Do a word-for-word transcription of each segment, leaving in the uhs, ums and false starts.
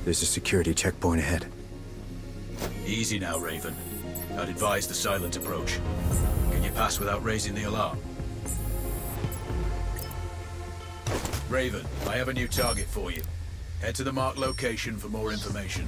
There's a security checkpoint ahead. Easy now, Raven. I'd advise the silent approach. Can you pass without raising the alarm? Raven, I have a new target for you. Head to the marked location for more information.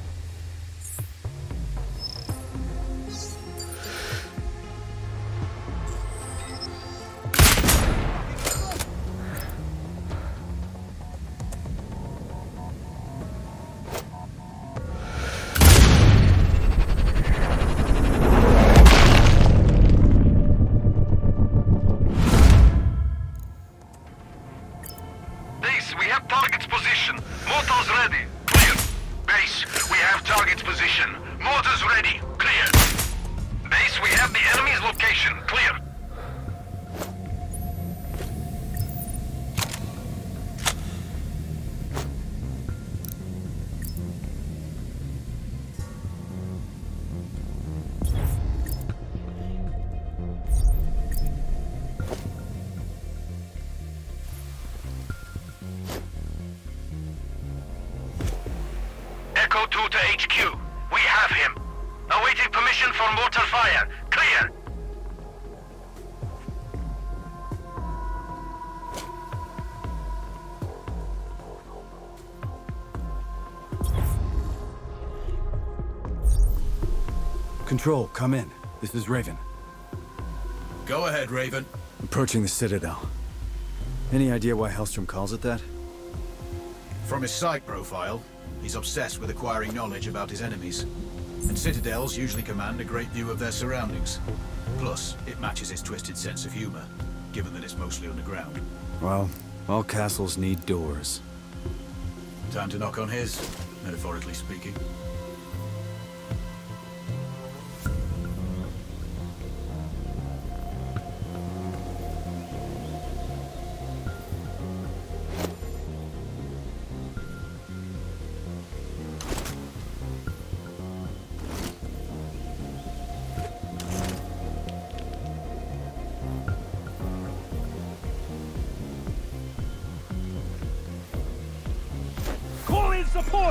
two to H Q. We have him. Awaiting permission for mortar fire. Clear. Control, come in. This is Raven. Go ahead, Raven. Approaching the Citadel. Any idea why Hellstrom calls it that? From his psych profile, he's obsessed with acquiring knowledge about his enemies. And citadels usually command a great view of their surroundings. Plus, it matches his twisted sense of humor, given that it's mostly underground. Well, all castles need doors. Time to knock on his, metaphorically speaking. Support!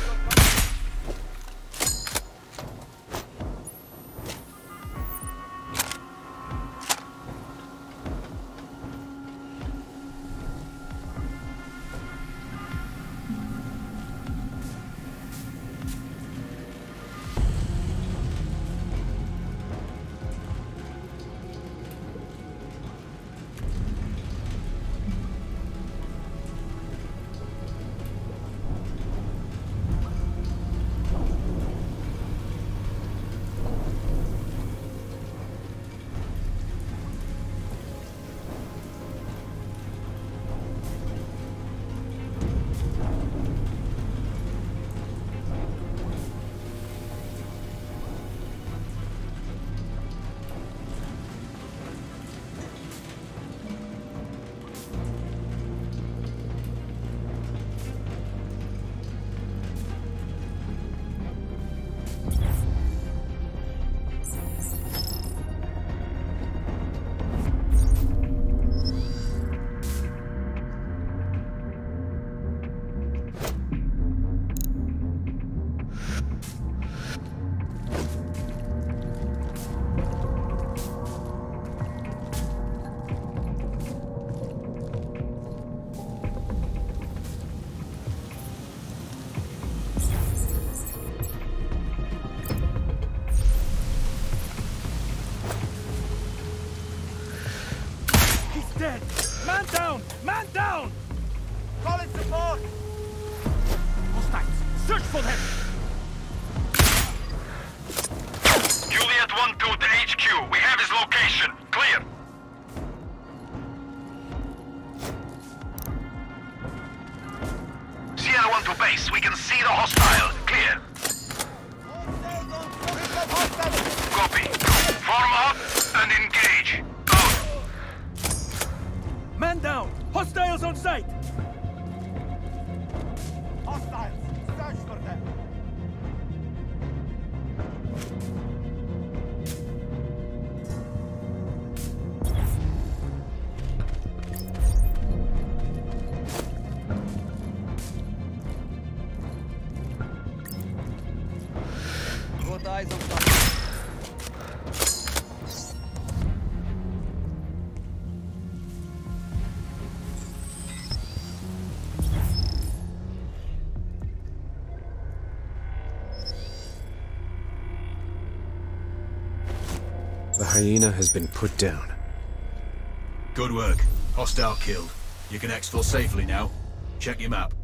Dead! Man down! Man down! Call in support! Hostiles! Search for them! Juliet one two to H Q. We have his location. Clear. Sierra one to base. We can see the hostile. Clear. Copy. Form up and engage. Man down! Hostiles on sight! Hostiles! Search for them! got eyes on something. The Hyena has been put down. Good work. Hostile killed. You can exfil safely now. Check your map.